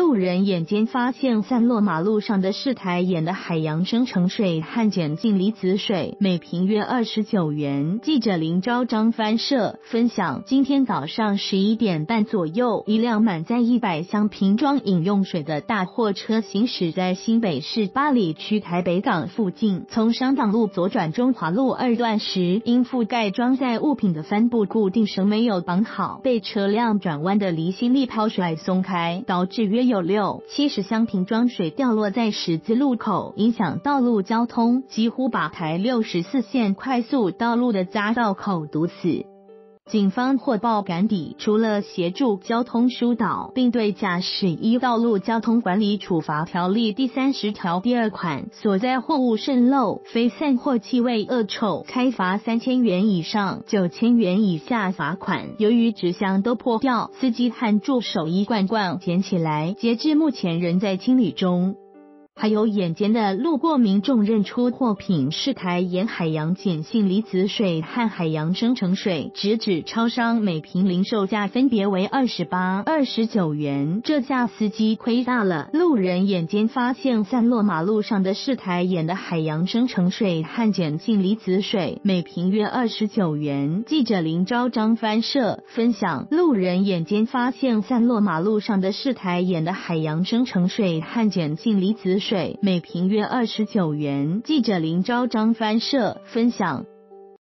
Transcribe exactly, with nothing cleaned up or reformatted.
路人眼尖发现散落马路上的是台盐的海洋生成水和碱性离子水，每瓶约二十九元。记者林昭彰翻社分享，今天早上十一点半左右，一辆满载一百箱瓶装饮用水的大货车行驶在新北市八里区台北港附近，从商港路左转中华路二段时，因覆盖装载物品的帆布固定绳没有绑好，被车辆转弯的离心力抛甩松开，导致约有六七十箱瓶装水掉落在十字路口，影响道路交通，几乎把台六十四线快速道路的匝道口堵死。警方获报赶抵，除了协助交通疏导，并对驾驶依道路交通管理处罚条例第三十条第二款所载货物渗漏、飞散或气味恶臭，开罚三千元以上九千元以下罚款。由于纸箱都破掉，司机和助手一罐罐捡起来，截至目前仍在清理中。还有眼尖的路过民众认出货品是台盐海洋碱性离子水和海洋生成水，直指超商每瓶零售价分别为二十八、二十九元，这下司机亏大了。路人眼尖发现散落马路上的是台盐的海洋生成水和碱性离子水，每瓶约二十九元。记者林昭彰翻社分享，路人眼尖发现散落马路上的是台盐的海洋生成水和碱性离子水，每瓶约二十九元。记者林昭彰翻社分享。